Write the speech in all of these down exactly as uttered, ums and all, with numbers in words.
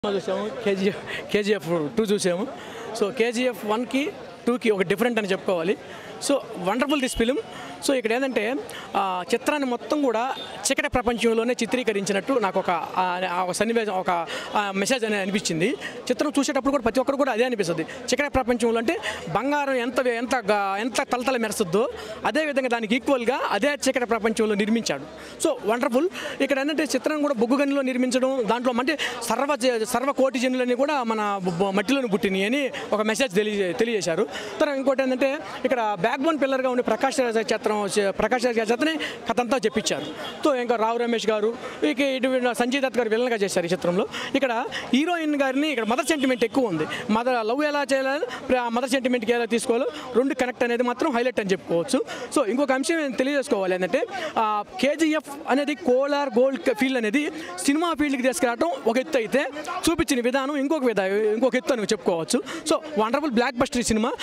చూసాము KGF KGF two చూసాము. So KGF వన్కి టూకి ఒక డిఫరెంట్ అని చెప్పుకోవాలి. So wonderful this film. So ఇక్కడ ఏంటంటే చిత్రాన్ని మొత్తం కూడా చీకటి ప్రపంచంలోనే చిత్రీకరించినట్టు నాకు ఒక సన్నివేశం ఒక మెసేజ్ అనేది అనిపించింది. చిత్రం చూసేటప్పుడు కూడా ప్రతి ఒక్కరు కూడా అదే అనిపిస్తుంది. చీకటి ప్రపంచంలో అంటే బంగారం ఎంత ఎంత ఎంత తలతల మెరుస్తుందో అదేవిధంగా దానికి ఈక్వల్గా అదే చీకటి ప్రపంచంలో నిర్మించాడు. So wonderful. ఇక్కడ ఏంటంటే చిత్రం కూడా బొగ్గు గనిలో నిర్మించడం, దాంట్లో అంటే సర్వ సర్వ కోటి జనులని కూడా మన మట్టిలోని పుట్టినాయి అని ఒక మెసేజ్ తెలియ తెలియజేశారు. తర్వాత ఇంకోటి ఏంటంటే ఇక్కడ బ్యాక్ బోన్ పిల్లర్గా ఉండే ప్రకాష్ రాజ్ చిత్రం ప్రకాష్ రాజ్ గారి చేతనే కథ అంతా చెప్పించారు. సో ఇంకా రావు రమేష్ గారు, ఇక ఇటు సంజయ్ దత్ గారు విలన్గా చేశారు ఈ చిత్రంలో. ఇక్కడ హీరోయిన్ గారిని ఇక్కడ మదర్ సెంటిమెంట్ ఎక్కువ ఉంది. మదర్ లవ్ ఎలా చేయాలి, మదర్ సెంటిమెంట్కి ఎలా తీసుకోవాలో రెండు కనెక్ట్ అనేది మాత్రం హైలైట్ అని చెప్పుకోవచ్చు. సో ఇంకొక అంశం నేను తెలియజేసుకోవాలి ఏంటంటే కేజీఎఫ్ అనేది కోలార్ గోల్డ్ ఫీల్డ్ అనేది సినిమా ఫీల్డ్కి తీసుకురావడం ఒక ఎత్తు అయితే చూపించిన విధానం ఇంకొక విధ ఇంకొక ఎత్తు అని చెప్పుకోవచ్చు. So wonderful blockbuster cinema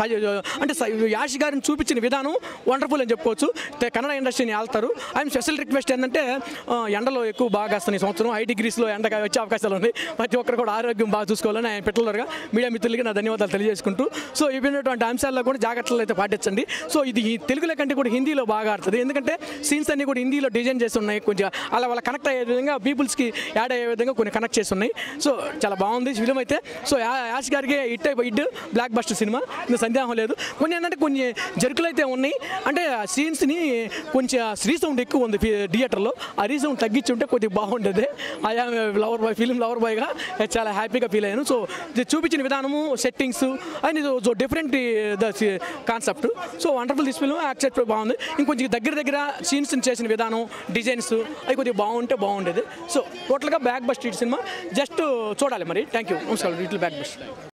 అంటే యాష్ గారిని చూపించిన విధానం వండర్ఫుల్ అని చెప్పుకోవచ్చు. కన్నడ ఇండస్ట్రీని ఆళ్తారు. ఆయన స్పెషల్ రిక్వెస్ట్ ఏంటంటే ఎండలో ఎక్కువ బాగా వస్తాయి సంవత్సరం ఐ డిగ్రీస్లో ఎండగా వచ్చే అవకాశాలు ఉన్నాయి. ప్రతి ఒక్కరు కూడా ఆరోగ్యం బాగా చూసుకోవాలని ఆయన పెట్టలేరుగా మీడియా మిత్రులకి నా ధన్యవాదాలు తెలియజేసుకుంటూ సో ఇటువంటి అంశాల్లో కూడా జాగ్రత్తలు అయితే పాటించండి. సో ఇది తెలుగులో కంటే కూడా హిందీలో బాగా ఆడుతుంది. ఎందుకంటే సీన్స్ అన్ని కూడా హిందీలో డిజైన్ చేసి ఉన్నాయి. కొంచెం అలా వాళ్ళ కనెక్ట్ అయ్యే విధంగా పీపుల్స్కి యాడ్ అయ్యే విధంగా కొన్ని కనెక్ట్ చేసి ఉన్నాయి. సో చాలా బాగుంది ఫిలిం అయితే. సో యాష్ గారికి హిట్ అయిపోయి హిట్ బ్లాక్ బస్టర్ సినిమా, ఇంకా సందేహం లేదు. కొన్ని ఏంటంటే కొన్ని జరుకులు అయితే ఉన్నాయి. అంటే సీన్స్ని కొంచెం రీసౌండ్ ఎక్కువ ఉంది థియేటర్లో. ఆ రీసౌండ్ తగ్గించి ఉంటే కొద్దిగా బాగుంటుంది. I am lover boy film lover బాయ్గా చాలా హ్యాపీగా ఫీల్ అయ్యాను. సో చూపించిన విధానము settings and so different the concept. So wonderful this film accept బాగుంది. ఇంకొంచెం దగ్గర దగ్గర సీన్స్ చేసిన విధానం డిజైన్స్ అవి కొద్దిగా బాగుంటే బాగుండేది. సో టోటల్గా బ్యాక్ బస్టర్ సినిమా జస్ట్ చూడాలి మరి. Thank you. నమస్కారం. ఇట్లా బ్యాక్ బస్టర్.